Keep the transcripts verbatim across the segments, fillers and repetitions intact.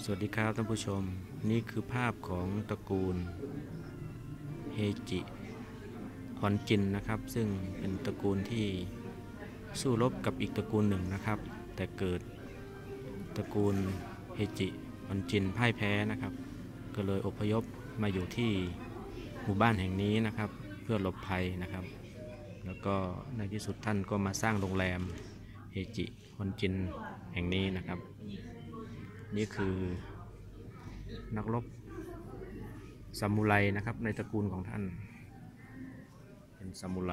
วัสดีครับท่านผู้ชมนี่คือภาพของตระกูลเฮจิฮอนจินนะครับซึ่งเป็นตระกูลที่สู้รบกับอีกตระกูลหนึ่งนะครับแต่เกิดตระกูลเฮจิฮอนจินพ่ายแพ้นะครับก็เลยอพยพมาอยู่ที่หมู่บ้านแห่งนี้นะครับเพื่อหลบภัยนะครับแล้วก็ในที่สุดท่านก็มาสร้างโรงแรมเฮจิฮอนจินแห่งนี้นะครับนี่คือนักรบซามูไรนะครับในตระกูลของท่านเป็นซามูไร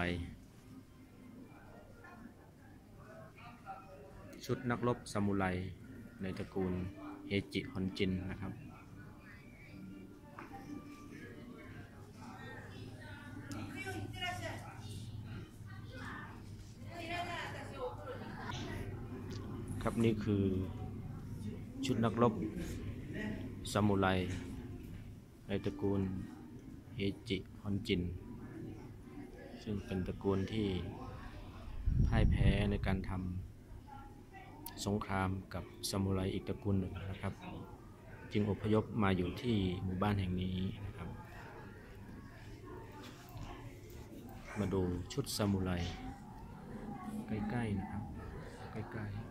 ชุดนักรบซามูไรในตระกูลเฮจิฮอนจินนะครับครับนี่คือชุดนักรบซามูไรในตระกูลเฮจิฮอนจินซึ่งเป็นตระกูลที่พ่ายแพ้ในการทำสงครามกับซามูไรอีกตระกูลหนึ่งนะครับจึงอพยพมาอยู่ที่หมู่บ้านแห่งนี้นะครับมาดูชุดซามูไรใกล้ๆนะครับใกล้ๆ